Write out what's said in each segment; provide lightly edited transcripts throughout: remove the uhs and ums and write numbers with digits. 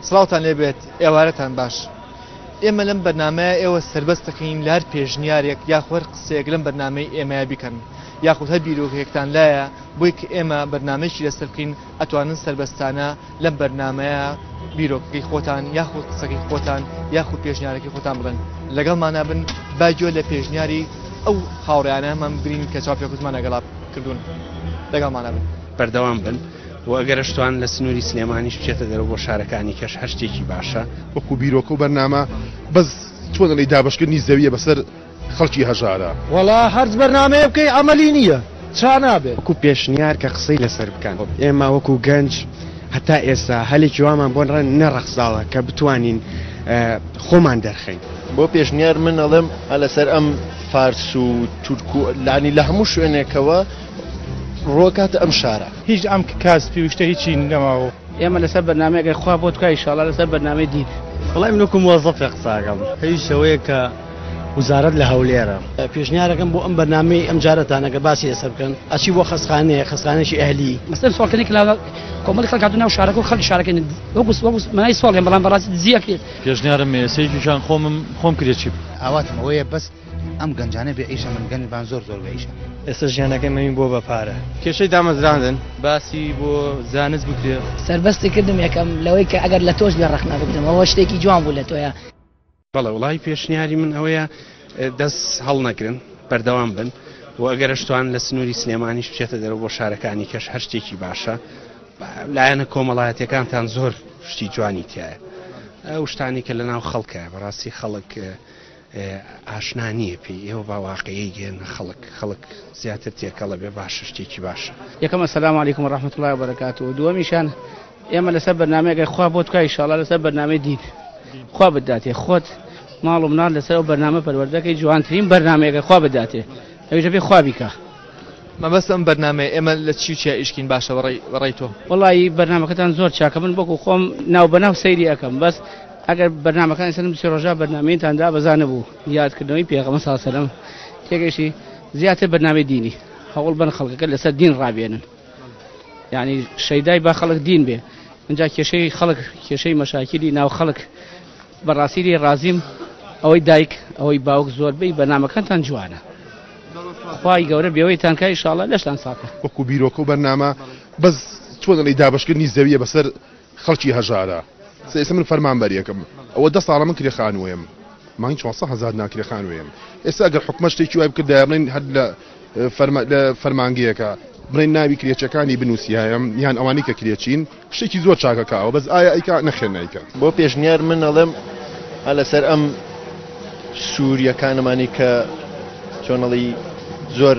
سڵاوتان لێبێت ئێوارەتان باش. ئێمە لەم بەرنامەیە ئێوە سەربەست دەکەین لە هەر پێشنیارێک یاخۆر قسەیەک لەم بەرنامەی ئێمەیە بیکەن یاخود هەر بیرۆکێکتان لایە بۆی کە ئێمە بەرنامەیەکی لەسەر بکەین ئەتوانن سەربەستانە لەم بەرنامەیە بیرۆکەکەی خۆتان یاخود قسەکەی خۆتان یاخود پێشنیارەکەی خۆتان بڵێن لەگەڵمانە بن باگوێ لە پێشنیاری ئەو هاوڕێیانەمان بگرین کە چاپێکوتمان لەگەڵا کردوون لەگەڵمانە بن بەردەوام بن و ئەگەرشتوان لە سنووری سلێمانیش بچێتە دەرەوە بۆ شارەکانی کەش هەر شتێکی باشە وەکو بیرۆکە و بەرنامە بەس چۆنەڵی دابشکردنی زەویە بەسەر خەڵکی هەژارە وەڵا هەرچ بەرنامەیە بکەی عەمەلی نییە چا نابێت وەکو پێشنیار کە قسەی لەسەر بکەن ئێمە وەکو گەنج هەتا ئێستا هەلێکی وامان بۆ نەڕەخساڵە کە بتوانین خۆمان دەرخەین بۆ پێشنیار من ئەڵێم لەسەر ئەم فارس و تورک و لانی لە هەموو شوێنێکەوە ڕۆکاتە ئەم شارە هیچ ئەم کاس پێویستە هیچی نەماوە ئێمە لەسەر بەرنامەیەکی خوا بۆ توکای ئینشاڵڵا لەسەر بەرنامەی دین وڵای من وەکو موظفێ قساکەم هیچ شەوەیە کە وزارەت لە هەولێرە پێشنیارەکەم بۆ ئەم بەرنامەی ئەم جارەتانەکە باسی لەسەر بکەن ئەچی بۆ خەسخانەیە خەسخانەیەکی ئەهلی مەسەلەن سوالکردنی کە کۆمەڵی خەڵک هاتوونە ناو شارەکە و خەڵکی شارەکەن وەکو مانای سوالێن بەڵام بەڕاستی دزیەکرێت پێشنیارم مێسەیەکیشان خۆم کرێت چی ئاواتم ئەوەیە بەس ئەم گەنجانە بێ ئیشە من گەنجبان زۆر بێئیشە ئێستا ژیانەکەی مەوین بۆ بەپارە کێشەی دامەزراندن باسی بۆ زانست بکرێت سەربەستی کردم یەکەم لەوەی کە ئەگەر لە تۆش بێڕەخنا بکرم ئەوە شتێکی جوان بوو لە تۆیە بەڵێ وڵای پێشنیاری من ئەوەیە دەست هەڵ نەگرن بەردەوام بن و ئەگەرشتوان لە سنووری سلێمانیش بچێتە دەرەوە بۆ شارەکانی کەش هەر شتێکی باشە لایەنە کۆمەڵایەتیەکانتان زۆر شتی جوانی تایە ئەو شتانی کە لە ناو خەڵکە بەڕاستی خەڵک ئاشنا نییە پێی ئێوە باواقعی گێنە خەڵک زیاتر تێکەڵە بێ باشە شتێکی باشە یەکەم ئەسەلام عەلەیکوم وەڕەحمەتوڵڵی وبەرەکاتوه و دووەمیشان ئێمە لەسەر بەرنامەیەکی خوا بۆ توکای ئینشاڵڵا لەسەر بەرنامەی دین خوا بداتێ خۆت ماڵ و مناڵ لەسەر ئەو بەرنامە پەروەردەکەی جوانترین بەرنامەیەکە خوا بداتێ ئەویشە پێی خوا بیکە مەبەست ئەم بەرنامەیە ئێمە لە چی چیا ئیشکین باشە بەڕێی تۆ وەڵی بەرنامەکەتان زۆر چاکە من بۆکو خۆم ناو بەناو سەیری ئەەکەم بەس ئەگەر بەرنامەکانی سەرم سی ڕۆژە بەرنامەیەتاندا بەزانە بوو یادکردنەوەی پێغەمبەر صلی الله علیه و سلم تێگەیشتی زیاتر بەرنامەی دینی هەوڵ بن خەڵکەکە لەسەر دین ڕابێنن یعنی شەیدای با خەڵک دین بێ اینجا کێشەی خەڵک کێشەی مەشاکلی ناو خەڵک بەڕاستی ڕازیم ئەوەی دایک ئەوەی باوک زۆربەی بەرنامەکانتان جوانە خوای گەورە بێوەیتان کە ئینشاڵڵا لەشتان ساکە وەکو بیرۆکە و بەرنامە بەس چۆنەڵی دابشکردنی زەویە بەسەر خەڵکی هەژارە ئێستا من فەرمانبەریەکەم ئەوە 10 ساڵە من کرێخانوێم مانگی 400,000 ناکرێخانوێم ئێستا ئەگەر حکومە شتێکی وای بکرد بڵێن هەر لە فەرمانگەیەکە بڵێن ناوی کرێچەکانی بنووسیایەم یان ئەوانی کە کرێچین شتێکی زۆر چاکەکەوە بەس ئایا ئەیکا نەخێن نیکە بۆ پێشنیار من ئەڵێم لەسەر ئەم سووریەکانمانی کە چۆنەڵی زۆر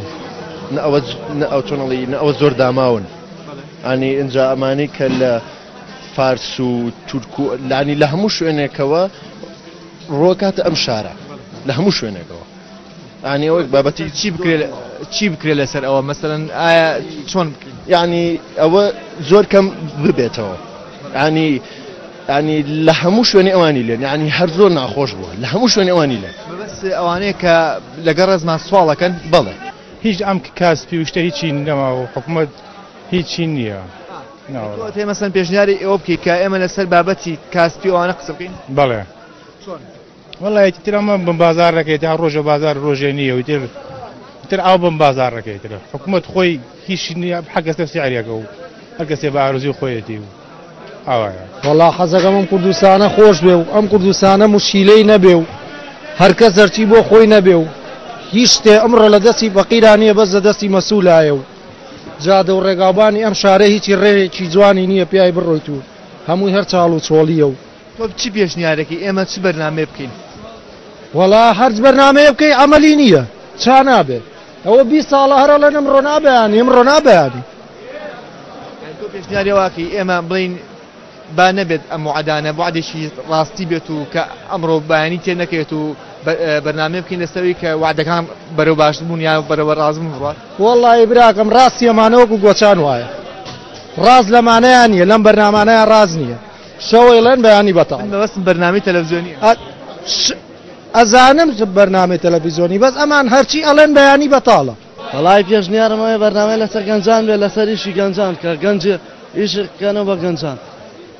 ئەوە زۆر داماون ئانی ئینجا ئەمانی کە لە فارس و تورک و لانی لە هەموو شوێنێکەوە ڕۆکاتە ئەم شارە لە هەموو شوێنێکەوە ئانی ئەوە بابەتی چی بکرێت لەسەر ئەوە مەسەلەن ئایا چۆن یعنی ئەوە زۆر کەم ببێتەوە ینی لە هەموو شوێنی ئەوانی لێن یعنی هەر زۆر ناخۆش بووە لە هەموو شوێنی ئەوانی لێن بەس ئەوانەیە کە لەگەڵ ڕێزمان سوالەکەن بەڵێ هیچ ئەم کاس پێویستە هیچی نەماوە حکومەت هیچی نییە تۆ مەسەلەن پێشنیاری ئێوە بکەیت کە ئێمە لەسەر بابەتی کاسپی ئەوانە قسە بکەین بەڵێ وەڵی تر ئەمە بم بازار ڕەکەیت تا ڕۆژە بازار ڕۆژێ نییە و تر ئاو بم بازار ڕەکەیترە حکومەت خۆی هیچ نییە حەگەستە سیعریەکە و هەر کەسێ بە ئارزوی خۆیەتی و ئاوایە وەڵا حەزەکەم ئەم کوردستانە خۆش بێ و ئەم کوردستانە موشکیلەی نەبێ و هەرکەس زەرچی بۆ خۆی نەبێ و هیچ شتێ ئەمڕۆ لە دەستی فەقیرانیە بەس لە دەستی مەسوولایە و جادە و ڕێگابانی ئەم شارە هیچی ڕێکی جوانی نییە پیای بڕۆیت و هەمووی هەر چاڵ و چۆڵیە و تۆ چی پێشنیارێکی ئێمە چ بەرنامەیە بکەین وەڵا هەرچ بەرنامەیە بکەی عەمەلی نییە چا نابێت ئەوە 20 ساڵە هەرە لەن ئەمڕۆ نابیانی ئەمڕۆ نابیانی تۆ پێشنیاری واکەی ئێمە بڵین با نەبێت ئەم وعدانە وعدێکی ڕاستی بێت و کە ئەمڕۆ بەیانی تێ نەکەوێت و بەرنامەیە بکەین لەسەوەی کە وعدەکان بەرەو باشبوون یا بەرەوە ڕازبوون بڕات وەڵی براکەم ڕاستی ئەمانەوەکو گۆچان وایە ڕاز لەمانەیان نییە لەم بەرنامانەیە ڕاز نییە شەوەی لەن بەیانی بەتاڵ بەوەستم بەرنامەی تەلەڤیزیۆنی ئەزانم بەرنامەی تەلەڤیزیۆنی بەس ئەمان هەرچی ئەڵێن بەیانی بەتاڵە وەڵای پێشنیارمەوەی بەرنامەی لەسەر گەنجان بێ لەسەر ئیشی گەنجان کە گەنج ئیشکەنەوە بە گەنجان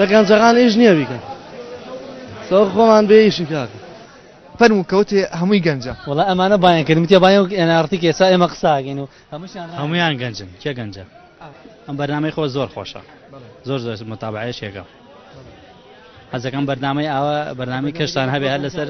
گەنجەکان ئیش نییە بیکەن سەوە خۆمان بێ ئیشی کاکە فەرموو کەوتێ هەمووی گەنجە وڵا ئەمانە باەنکردن تێ باە ئەنارتی کێسا ئێمە قساگەین و هەمویان گەنجن کێ گەنجە ئەم بەرنامەی خۆ زۆر خۆشە زۆر زۆر متابعەیەکە حەزەکەم بەرنامەی ئاوە بەرنامەی کەشتان هەبێ هەر لەسەر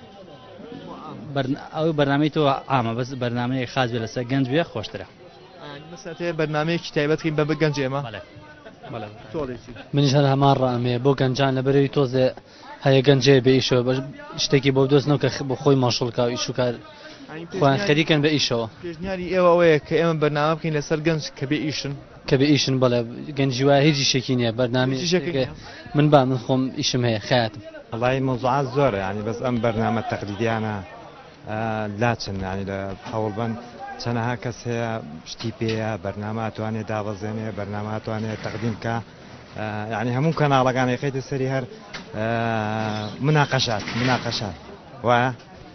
ئەو بەرنامەی تۆ ئامە بەس بەرنامەیە خاز بێ لەسەر گەنج بێ خۆشترە مەسەتێ بەرنامەیەکی تایبەتکەین بە گەنج ئێمە منیش هەر هەمان ڕامێ بۆ گەنجان لە بەرەوی تۆزێ هەیە گەنجێ بە ئیشەوە بەش شتێکی بۆ دۆستنەوە کە بۆ خۆی ماشڵکە و ئیشوکار خۆیان خەریکەن بە ئیشەوە پێشنیاری ئێوە ئەوەیە کە ئێمە بەرنامە بکەین لەسەر گەنج کە بێ ئیشن کە بە ئیشن بەڵێ گەنجی وایە هیچی شێکی نییە بەرنامی من با من خۆم ئیشم هەیە خەیاتم والله موضوعات زۆرە ینی بەس ئەم بەرنامە تەقلیدیانە لاچن ینی لە هەوڵبەن چەنەها کەس هەیە شتی پێەیە بەرنامە توانێت دابەزێنێ بەرنامە توانێت تەقدیم کە ینی هەموو کەناڵەکانی خەیتە سەری هەر مناقەشات وایە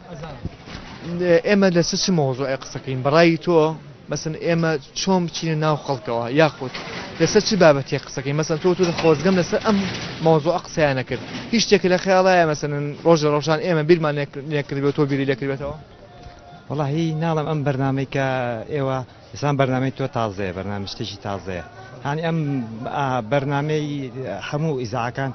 ئێمە لەسەر چ مۆزوعی قسەکەین بەڕای تۆ مەسن ئێمە چۆن بچینە ناو خەڵکەوە یاخود لەسەر چی بابەتی قسەکەین مەسن تۆ خۆزگەم لەسەر ئەم مۆزوع قسەیانە کرد هیچ شتێک لە خەیاڵایە مەسن ڕۆژە ڕۆژان ئێمە بیرمان نێکردبێت تۆ بیری لێکردبێتەوە والله ناڵم ئەم بەرنامەی کە ئێوە ئێسان بەرنامەی تۆ تازەیە بەرنامە شتێکی تازەیە هەنی ئەم بەرنامەی هەموو ئیزاعەکان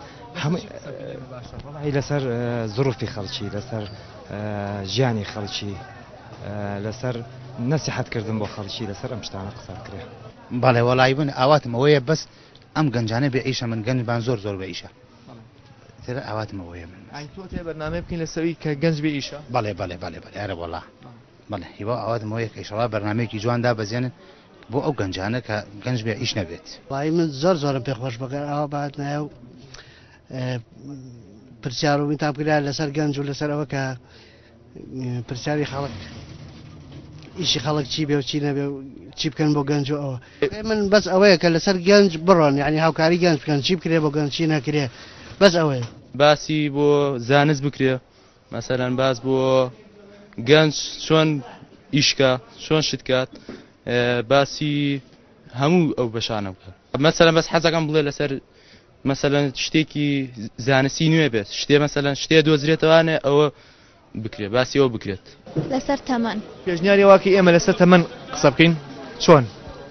لەسەر زروفی خەڵکی لەسەر ژیانی خەڵکی لەسەر نەسیحەتکردن بۆ خەڵکی لەسەر ئەم شتانە قسە کرێ بەڵێ وەڵای بن ئاواتم ئەوەیە بەس ئەم گەنجانە بێ ئیشە من گەنجبان زۆر زۆر بە ئیشە تێرە ئاواتم ئەوەیە من تۆ تێ بەرنامە بکەین لەسەوی کە گەنج بێ ئیشە بەڵێ ئەرە وەڵا بەڵێ هیوا ئاواتم ئەوەیە کە ئیشەڵا بەرنامەیەکی جواندا بەزێنن بۆ ئەو گەنجانە کە گەنج بێ ئیش نەبێت وڵای من زۆرم پێ خۆش بەکەر ئەوە بات نایە و پرسیار و وینتان بکرا لەسەر گەنج و لەسەر ئەوە کە پرسیاری خەڵک ئیشی خەڵک چی بێ و چی نەبێ و چی بکەن بۆ گەنج و ئەوە من بەس ئەوەیە کە لەسەر گەنج بڕۆن یعنی هاوکاری گەنج بکەن چی بکرێ بۆ گەنج چی نەکرێ بەس ئەوەیە باسی بۆ زانست بکرێ مەسەلەن باس بۆ گەنج چۆن ئیشکە چۆن شتکات باسی هەموو ئەو بەشانە بکە مەسەلەن بەس حەزەکەم بڵێ لەسەر مەسەلەن شتێکی زانستی نوێ بێت شتێ مەسەلەن شتێ دۆزرێتەوانێ ئەوە بکرێت باسی ئەوە بکرێت لەسەر تەمەن پێشنیاری واکە ئێمە لەسەر تەمەن قسە بکەین چۆن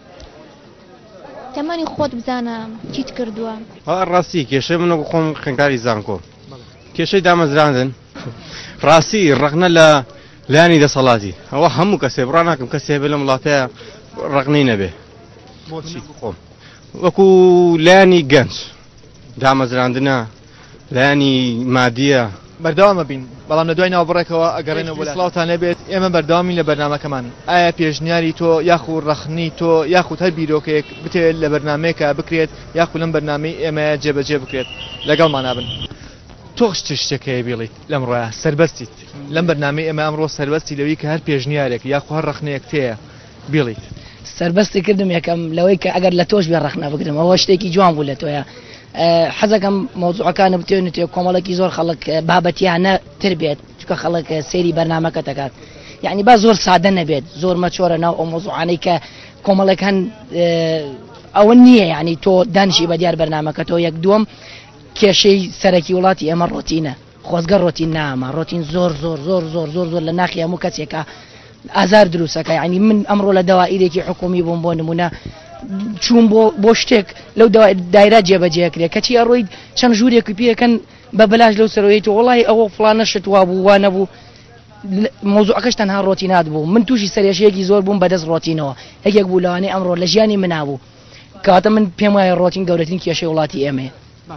تەمەنی خۆت بزانە چیت کردووە ڕاستی کێشەی منە خۆم خوێندکاری زانکۆ کێشەی دامەزراندن ڕاستی ڕقنە لە لایانی دەسەڵاتی ئەوە هەموو کەسێ بڕا ناکەم کەسێ بێ لە وڵاتەیە ڕقنەی نەبێ خۆم وەکو لایانی گەنج دامەزراندنە لایانی مادیە بەردەوامە بین بەڵام لە دوای ناوبڕێکەوە ئەگەڕێنەوە سڵاوتان لەبێت ئێمە بەردەوامی لە بەرنامەکەمان ئایا پێشنیاری تۆ یاخود ڕەخنی تۆ یاخود هەر بیرۆکەیەک بتێت لە بەرنمەیەکە بکرێت یاخود لەم بەرنامەی ئێمە جێبەجێ بکرێت لەگەڵمان نابن تۆ شتێکەیە بیڵیت لەمڕۆیە سەربەستیت لەم بەرنامەی ئێمە ئەمڕۆ سەربەستی لەوەی کە هەر پێشنیارێک یاخود هەر ڕەخنەیەک تەیە بیڵیت سەربەستی کردم یەکەم لەوەی کە ئەگەر لە تۆش بێ ڕەخنە بگرم ئەوە شتێکی جوان بوو لە تۆیە حەزەکەم مۆزوعەکانە بتێنێت کۆمەڵێکی زۆر خەڵک بابەتیانە تر بێت چکە خەڵک سەیری بەرنامەکە دەکات یعنی با زۆر سادە نەبێت زۆر مەچۆرە ناو ئەو مۆزوعانەی کە کۆمەڵێک هەن ئەوە نییە یعنی تۆ دانیشی بە دیار بەرنامەکە تۆ یەک دووەم کێشەی سەرەکی وڵاتی ئێمە ڕۆتینە خۆزگە ڕۆتین نامە ڕۆتین زۆر زۆر زۆر زۆر زۆر زۆر لە ناخی هەموو کەسێکە ئازار دروستەکە یعنی من ئەمڕۆ لە دەوائیرێکی حکومی بووم بۆ نمونە چوون بۆ شتێک لەو دایرە جێبەجێکرێ کەچی ئەڕۆی چەند ژوورێکی پێەکەن بە بەلاش لەو سەرەوەیەوە وڵی ئەوە فڵانە شت وا بوو وا نەبوو مۆزوعەکەش تەنها ڕۆتینات بوو من تووشی سەرێشەیەکی زۆر بووم بەدەست ڕۆتینەوە هەیەک بوو لەوانەیە ئەمڕۆ لە ژیانی منابوو کاتە من پێم وایە ڕۆتین گەورەترین کێشەی وڵاتی ئێمەیە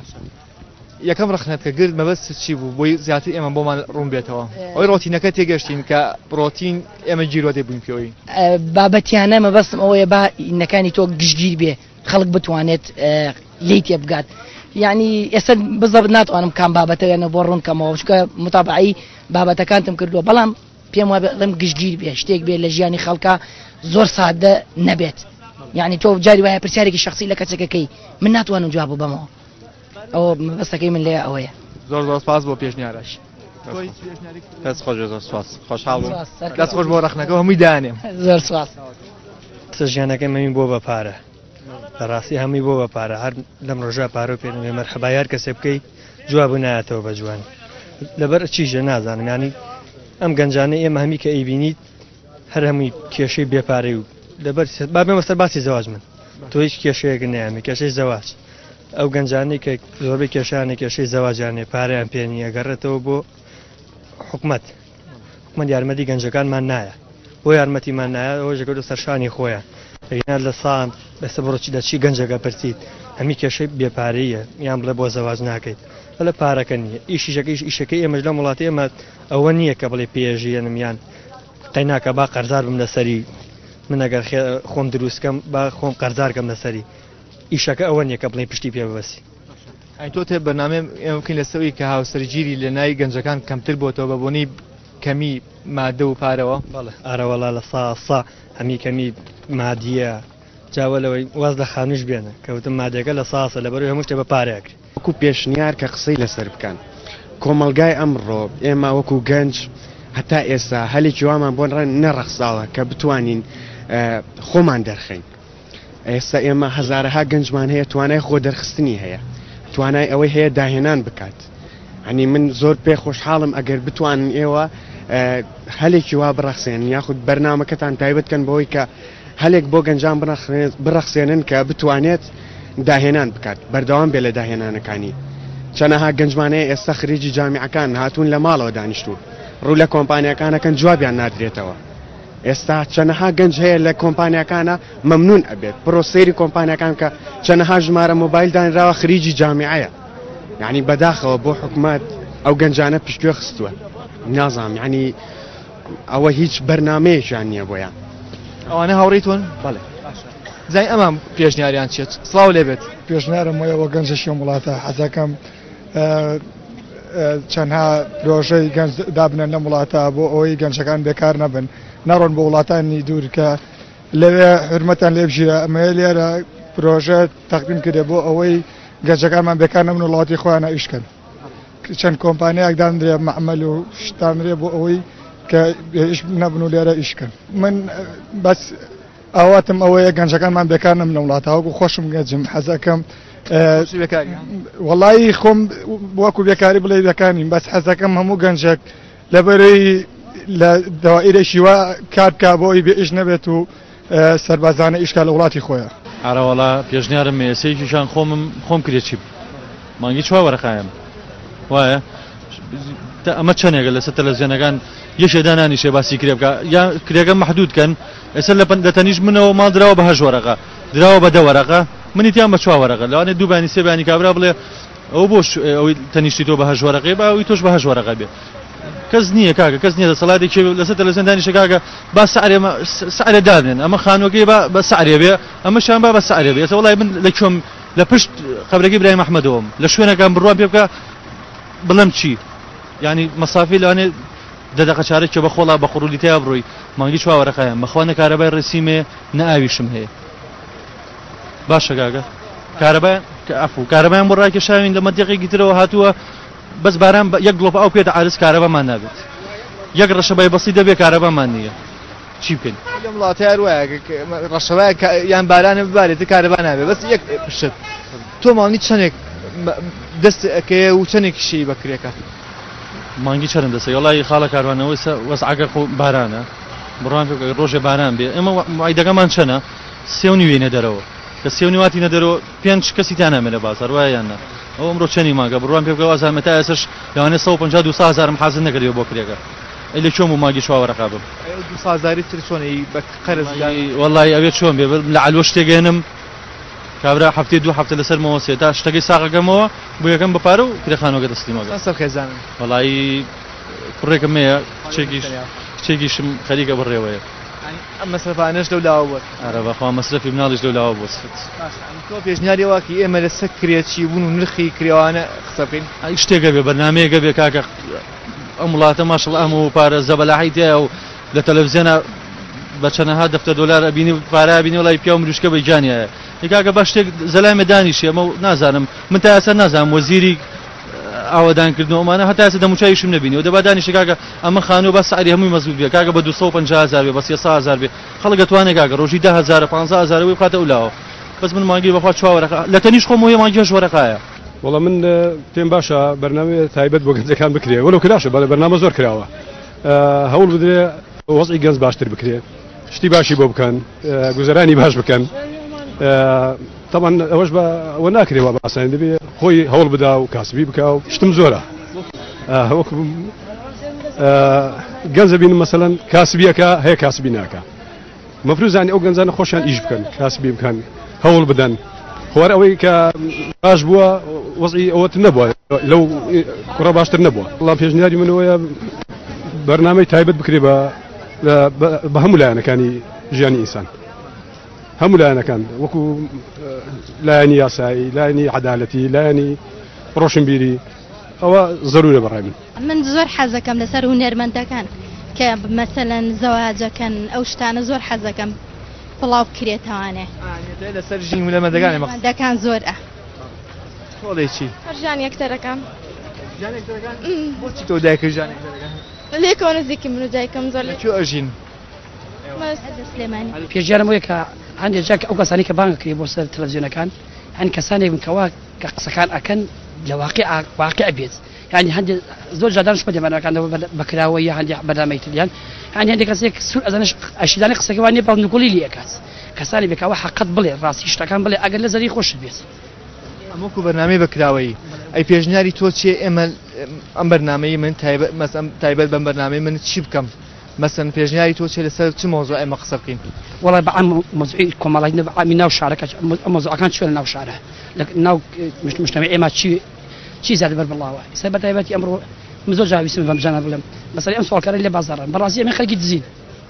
یەکەم ڕخنەت کە گرت مەبەست چی بوو بۆی زیاتر ئێمە بۆمان ڕوون بێتەوە ئەوی ڕۆتینەکە تێگەشتین کە ڕۆتین ئێمە جیرۆ دەبووین پێوەی بابەتیانە مەبەستم ئەوەیە با ئینەکانی تۆ گشتگیر بێ خەڵک بتوانێت لی تێ بگات یعنی ئێستا بزەبت ناتوانم کام بابەتەیانە بۆ ڕوونکەمەوە چکە متابعی بابەتەکانتم کردووە بەڵام پێم وایە بڵێم گشتگیر بێ شتێک بێ لە ژیانی خەڵکە زۆر سادە نەبێت یعنی تۆ جاری وایە پرسیارێکی شخصی لە کەسێکەکەی من ناتوانم جواب بەمەوە ئەوە مەبەستەکەی من لێ ئەوەیە زۆر زۆر سپاس بۆ پێشنیارەش دەست خۆش زۆر سپاس خۆشحاڵ بووم دەست خۆش بۆ ڕەخنەکە هەمووی دانێم زۆر سپاس ژیانەکەی مەمین بۆ بە پارە بەڕاستی هەمووی بۆ بە پارە هەر لەم ڕۆژە پارە و پێێنێ مەرحەبایار کەسێ بکەی جواب نایەتەوە بە جوان لەبەر چیژە نازانم ینی ئەم گەنجانە ئێمە هەمی کە ئەیبینیت هەر هەمووی کێشەی بێپارەی و لەبەر بابێ مەسەر باسی زەواج من تۆ هیچ کێشەیەک نایەمە کێشەی زەواج ئەو گەنجانەی کە زۆربەی کێشانێک کێشەی زەواجانێ پارەیان پێنی ئەگەڕێتەوە بۆ حکومەت یارمەتی گەنجەکانمان نایە بۆ یارمەتیمان نایە ئەوە ژەکەوتە سەرشانی خۆیان ئەگەر لە سام بەسە بڕۆکی دەچی گەنجەکە پرسیت هەمی کێشەی بێپارەیە یان بڵێ بۆ زەواج ناکەیت لە پارەکە نییە ئیشەکەی ئێمەش لە وڵاتی ئێمە ئەوە نییە کە بڵێ پێژێنم یان قەیناکە با قەرزار بم لەسەری من ئەگەر خۆم دروستکەم با خۆم قەرزارکەم لەسەری ئیشەکە ئەوە نییە کە بڵێ پشتی پێ ببەسی تۆ تێ بەنامێ ئێمەکەین لەسەوەی کە هاوسەرگیری لە نای گەنجەکان کەمتر بۆتەوە بە بۆنی کەمی مادە و پارەوە ئارەوەڵا لە ساسا هەمی کەمی مادیە جاوەلەوەی واز لە خانوش بێنە کەوتم مادەکە لە ساسە لەبەر هەموو شتێ بە پارەیەکری وەکو پێشنیار کە قسەی لەسەر بکەن کۆمەلگای ئەمڕۆ ئێمە وەکو گەنج هەتا ئێستا هەلێکی وامان بۆ نەڕەخساوە کە بتوانین خۆمان دەرخین ئێستا ئێمە هەزارەها گەنجمان هەیە توانای خۆ دەرخستنی هەیە توانای ئەوەی هەیە داهێنان بکات هەنی من زۆر پێ خۆشحاڵم ئەگەر بتوانن ئێوە هەلێکی وا بڕەخسێن یاخود بەرنامەکەتان تایبەتکەن بەوەی کە هەلێک بۆ گەنجان بڕەخسێنن کە بتوانێت داهێنان بکات بەردەوام بێ لە داهێنانەکانی چەنەها گەنجمانەیە ئێستا خریجی جامیعەکان هاتوون لە ماڵەوە دانیشتون ڕوو لە کۆمپانیەکانەکەن جوابیان نادرێتەوە ئێستا چەنەها گەنج هەیە لە کۆمپانیەکانە مەمنون ئەبێت پرۆسەیری کۆمپانیەکان کە چەنەها ژمارە مۆبایل دانراوە خریجی جامیعەیە یعنی بەداخەوە بۆ حکومەت ئەو گەنجانە پشتگوێ خستووە نازانم یعنی ئەوە هیچ بەرنامەیەکیان نییە بۆیان ئەوانە هاوڕێیتون بەڵێ زای ئەمان پێشنیاریان چێت سڵاو لێبێت پێشنیارم وایەوە گەنجەشی وڵاتە حەزەکەم چەندها پرۆژەی گەنج دابنێن لە وڵاتە بۆ ئەوەی گەنجەکان بێکار نەبن نەڕۆن بۆ وڵاتانی دوور کە لەوێ حرمەتان لێبژیرە ئەمە لێرە پرۆژە تەقدیم کردێ بۆ ئەوەی گەنجەکانمان بێکار نەبن وڵاتی خۆیان ئیشکەن چەند کۆمپانیاک دانرێ مەعمەل و شتانرێ بۆ ئەوەی کە ئیش نەبن و لێرە ئیشکەن من بەس ئاواتم ئەوەیە گەنجەکانمان بێکار نەبن لە وڵاتەوەکو خۆشم گەنجم حەزەکەم وەڵی خۆم وەکو بێکاری بڵێ دەکانین بەس حەزەکەم هەموو گەنجێک لەبەرەی لە دەوائرێکی وا کار بکا بۆی بێ ئیش نەبێت و سەربازانە ئیشکا لە وڵاتی خۆیان ئارەوەڵا پێشنیارم مێسەیەکیشان خۆم کرێت چی مانگی چوا وەرەقایم وایە ئەمە چەندێکە لەسەر تەلەڤیزیۆنەکان یەکێدا نانیشێ باسی کرێ بکە یا کرێگە مەحدودکەن ئێستا لە تەنیش منەوە ماڵ درراوە بە 8 وەرەقە دراوە بە 10 وەرەقە منیتیان بە 4 وەرەقە لەوانێ دووبانی سێبانی کابرا بڵێ ئەو بۆ ئەوەی تەنیشتی تۆ بە 8 وەرەقەی با ئەوی تۆش بە 8 وەرەقە بێ کەس نییە کاکە کەس نییە دەسەڵاتێکی لەسەر تەلەڤیزیۆن دانیشە کاکە با سعرێ دادنێن ئەمە خانوەکەی بە سعرێ بێ ئەمەشیان با بە سعرێ بێ ئێستا وەڵای من لە کوێم لە پشت قەبرەکەی برایم ئەحمەدەوەم لە شوێنەکان بڕوان پێ بکە بڵم چی یعنی مەسافی لەوانێ دەدەقە چارێک کە بە خۆڵا بە قڕولی تیا بڕۆی مانگی چوا وەرەقەیان بەخوا کارەبای ڕێسیمێ نەئاویشم هەیە باشە کاکە کارەبایان بۆ ڕاکێشاوین لە مەدیقێکی ترەوە هاتووە بەس باران یەک گڵۆپ ئەو پێدە عارس کارەبامان نابێت یەک ڕەشەبای بەسی دەبێ کارەبامان نییە چی بکەین لەم وڵاتی هەروایە ڕەشەبایە یان بارانە ببارێت کارەبا نابێت بەس یەک پشت تۆ ماڵنی چەندێک دەست ئەەکەیە و چەندێکیشی بەکرێکە مانگی چەند دەسە وڵی خاڵە کاروانەوەی وەسعگەر خۆ بارانە بڕوان ڕۆژێ باران بێ ئێمە عیدەکەمان چەنە 3.5 دەرەوە کە 3.5 دەرەوە 5 کەسی تا نامێنە بازار وایەنە ئەو ئەمڕۆ چەنی ماگە بڕوان پێ بکەوە ئازامە تا ئێسش لەوانێ 150,000 حازر نەکردەوە بۆ کرێگە ئەی لە چۆم و ماگی چوا وەرەقا بم 200,000 تر چۆنی بە قەرز وەڵی ئەوێت چۆن بێ لە علوە شتێگەێنم کابرا هەفتەی 2 هەفتە لەسەر مەوەسێ تا شتەکەی ساغەکەمەوە بۆ یەکەم بەپارە و کرێخانەوەگە دەستی مەگە سەر خێزانم وەڵی کوڕێکم هەیە کچێکیشم خەریکە بڕێوەیە ئەم مەسرفانەش لەو لاوە بووە ئارە بەخوا مەسرفی مناڵیش لەو لاوە بووە تۆ پێشنیاری واکی ئێمە لەسەر کرێکی بوون و نرخی کراوانە قسە بکەین شتێکە بێ بەرنامەیەکە بێ کاکە ئەم وڵاتە ماشڵ ئەم و پارە زەبەلاحی تایە و لە تەلەڤیزیۆنە بە چەندەها دەفتەر دۆلار ئەبینی پارە ئەبینی وڵی پیا و مروشکە بەیجانیایە کاکە بە شتێک زەلامێ دانیشی ئەمە نازانم من تا ئێستا نازانم وەزیری ئاوادانکردنەوەمانە هەتا ئێستا دەموچایشم نەبینی و دەبا دانیشە کاکە ئەمە خانوو بە سعری هەمووی مەزبوط بێ کاکە بە 250,000 بێ بە 300,000 بێ خەڵک دەتوانێت کاکە ڕۆژی 10,000 15,000 وی بخاتە ئەولاوە بەس من مانگی بەخوا چاوەڕێکە لە تەنیش خۆم وێ مانگی هەژوەرەکایە وڵا من پێم باشە بەرنامە تایبەت بۆ گەنجەکان بکرێ وەلو کراشە بەڵێ بەرنامە زۆر کراوە هەوڵ بدرێ وەزعی گەنج باشتر بکرێ شتی باشی بۆ بکەن گوزەرانی باش بکەن طبعا ئەوەش بە ناکرێەوە باسان دەبێ خۆی هەوڵ بدا و کاسبی بکە و شتم زۆرە وەکو گەنج بین مەسەلەن کاسبیەکە هەیە کاسبی ناکە مەفروض زانی ئەو گەنجانە خۆشیان ئیش بکەن کاسبی بکەن هەوڵ بدەن خوار ئەوەی کە باش بووە وەزعی ئەوەت نەبووە لەو کوڕە باشتر نەبووە وەڵام پێشنیاری منەوەیە بەرنامەی تایبەت بکرێ بە هەموو لایەنەکانی ژیانی ئینسان هەموو لایەنەکان وەکو لایەنی یاسایی لایەنی عەدالەتی لایەنی ڕۆشنبیری ئەوە زەرورە بەڕای من زۆر حەزەکەم لەسەر هونەرمەندەکان کە مەسەلەن زەواجەکەن ئەو شتانە زۆر حەزەکەم بڵاو بکرێتەوانێ لەسەر ژین هونەرمەندەکانی مەسەلەن زۆرە تۆڵێکی ژیان یەکتەرەکان بۆچی تۆ دایکە ژیان یەکتەرەکان لێکەوە نزیکی من و دایکم زۆر لەکوێ ئەژین سلێمانی پێشیارم وەیە کە هەندێک جار ئەو کەسانی کە بانگەکرێ بۆ سەر تەلەڤیزیۆنەکان هەن کەسانێک بکەوە کە قسەکان ئەکەن لە واقع بێت یعنی هەندێک زۆر جادان شپە دێمانەکانەوە بەکراوە یا هەندێک بەرنامەی تریان هەندێک هەندێک کەسێک سوور ئەزانش ئەشیدانی قسەکەوان نیە باڵنگوڵی لێ ئەکات کەسانی بکەوە حەقەت بڵێ ڕاستی شتەکان بڵێ ئەگەر لە زەری خۆشت بێت ئەمەکو بەرنامەی بەکراوەی ئەی پێشنیاری تۆ چیە ئێمە ئەم بەرنامەی من تایبەت بەم بەرنامەی من چی بکەم مەسەن پێشنیاری تۆ چێ لەسەر چ مۆزوع ئێمە قسە بکەین وڵای بە ئەم مۆزوعی کۆمەڵای ئەمی ناو شارەکە مۆزوعەکان چۆن لە ناو شارە لە ناو مجتەمەی ئێمە چی زیاتر بەربڵاوە ئێستا بە تایبەتی ئەمڕۆ من زۆر جار ویستم بەمجانە بڵێم مەسەلەی ئەم سوالکارە لێ بازاڕن بەڕاستی ئەمە خەڵکی دزین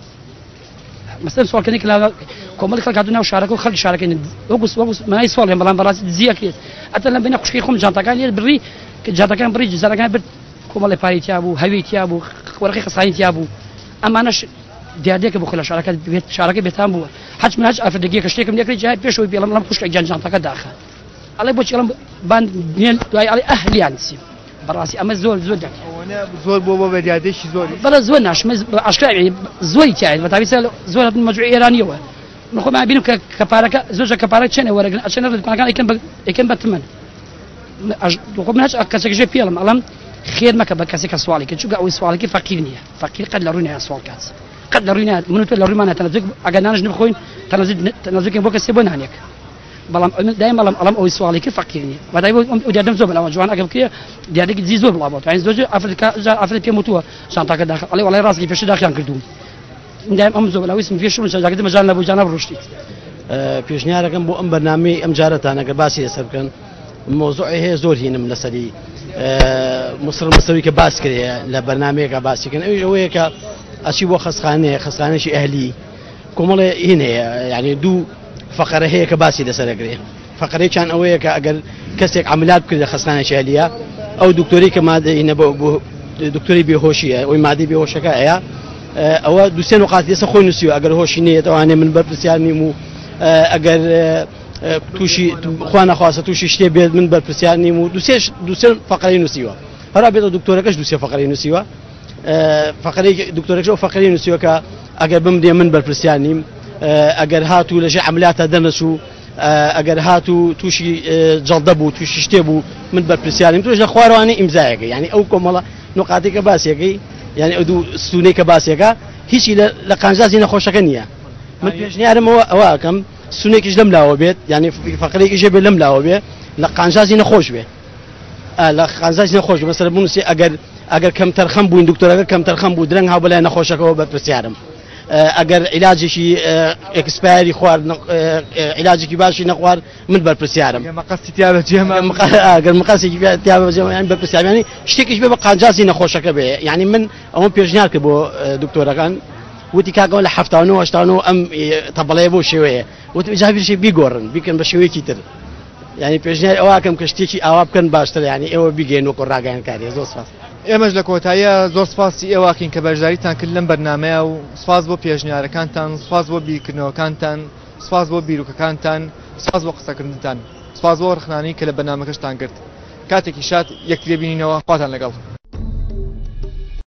مەسەلەن سوالکردنی کە کۆمەڵی خەڵک هاتوو ناو شارەکە و خەڵکی شارەکەی وەکو منای سوالێن بەڵام بەڕاستی دزیەکرێت ئەتە لەم بینە خوشکی خۆم جانتاکان لێ بڕی کە جانتاکان بڕی جزارەکان برد کۆمەڵی پاری تیا بوو هەوی تیا بوو وەرەقی قسانی تیا بوو ئەمانەش دیادێکە بۆ خۆی لە شارەکە بێتان بووە حەج من هەج ئافرەتێکە شتێکم لێکرێت جای پێشەوەی بێڵم لەم خوشکە جانتاکە داخە ئەڵێ بۆچی ئەڵم بان دوای ئەڵێ ئەهلیان چیم بەڕاستی ئەمە زۆر زۆر بۆ بە دیادێکی زۆری بەڵە زۆر ناشمە ئاشکرا زۆری تایە بەتابیت زۆر مەجموعی ئێرانیەوە من خۆم بینم کە پارەکە زۆر کەپارە چێنە وەرەگرن ئەچێنە لە دوکانەکان ئەیکەن بە تمەن من هەج کەسێکژێ پێڵم ئەڵم خێر مەکە بە کەسێکە سواڵێکە چونکە ئەوەی سواڵێکی فەقیر نییە فەقیر قەت لە ڕووی نایە سوال کات قەت لە ڕووی نایە من تۆ لە ڕوویمانە تەنەزوک ئەگەر نانش نبخۆین تەنەزوکێن بۆ کەسێ بۆ نانێک بەڵام دایم بەڵام ئەڵم ئەوەی سواڵێکی فەقیر نییە بەدای بۆ دیادەم زۆر بەلاوە جوان ئەگەر بکرێ دیارێکی دزی زۆر بڵاوە یعنی زۆر ئافرەت پێم وتووە شانتاکە داخل ئەڵێ وەڵای ڕاستی پێشە داخیان کردووم دایم ئەم زۆر بەلاویستم پێشم شەجاکەت مەجان لەبوو جانە بڕشتیت پێشنیارەکەم بۆ ئەم بەرنامەی ئەم جارەتان ئەگەر باسی لەسەر بکەن مۆزوعی هەیە زۆر هینم لەسەری مصری کە باس کرێ لە بەرنمەیەکە باسیکەن ئەوەیە کە ئەچی بۆ خەسخانەیەکی ئەهلی کۆمەڵێ هین هەیە یعنی دوو فەقەرە هەیە کە باسی لەسەرەگرێ فەقەرێکیان ئەوەیە کە ئەگەر کەسێک عملیات بکرێت لە خەسخانەیەکی ئەهلیە ئەو دکتۆری کە مادەینە بۆ دکتۆری بێهۆشیە ئەوی مادەی بێهۆشەکە هەیە ئەوە دووسێ نقاط دێسە خۆی نووسیوە ئەگەر هۆشی نیە ئەوانێ من بەرپرسیار نیم و ئەگەر تووشی خوا نەخواسە تووشی شتێ بێت من بەرپرسیار نیم و دووسێ فەقەرەی نووسیوە هەرا بێتە دکتۆرەکەش دووسێ فەقەرەی نووسیوە فەقەرەی دکتۆرەکەش ئەو فەقەرەی نووسیوە کە ئەگەر بمدێ من بەرپرسیار نیم ئەگەر هاتوو لەژێ عملیاتە دەرنەچوو ئەگەر هاتوو تووشی جەڵدە بوو تووشی شتێ بوو من بەرپرسیار نیم توش لە خوارەوانی ئیمزایەکە یعنی ئەو کۆمەڵە نقاتێکە باسیەکەی یعنی ئەو دوو ستونەیەکە باسیەکە هیچی لە قانجازی نەخۆشەکە نییە من پێشنیارمەوە ئەوە ئەکەم سونێکیش لەم لاوە بێت یعنی فەقەرێکیش بێت لەم لاوە بێت لە قانجازی نەخۆش بێت لە قانجازی نەخۆش مەسەلەن بنووسێ ئەگەر کەم تەرخەم بووین دکتۆرەکە کەم تەرخەم بوو درەنگ هاو بەلای نەخۆشەکەەوە بەرپرسیارم ئەگەر عیلاجێکی ئەکسپایری خوارد عیلاجێکی باشی نەخوار من بەرپرسیارم ئەگەر مەقەسێکی تیابەجێمەیان بەرپرسیارانی شتێکیش بێ بە قانجازی نەخۆشەکە بێ یعنی من ئەوە پێشنیار کرد بۆ دکتۆرەکان وتی کاکەەوە لە 1970 ئەم تەبڵەیە بۆ شێوەیە وتی جابیرشی بیگۆڕن بیکەن بە شێوەیەکی تر یعنی پێشنیار ئەوواکەم کە شتێکی ئاوا بکەن باشتر یعنی ئێوە بیگەین وەکو ڕاگەیانکاری زۆر سپاس ئێمەش لە کۆتاییە زۆر سپاسی ئێواکەین کە بەشداریتان کرد لەم بەرنامەیە و سپاس بۆ پێشنیارەکانتان سپاس بۆ بیرکردنەوەکانتان سپاس بۆ بیرروکەکانتان سپاس بۆ قسەکردنتان سپاس بۆ ڕخنانی کە لە بەرنامەکەشتان کرد کاتێکی شاد یەکترێ بینینەوە خواتان لەگەڵ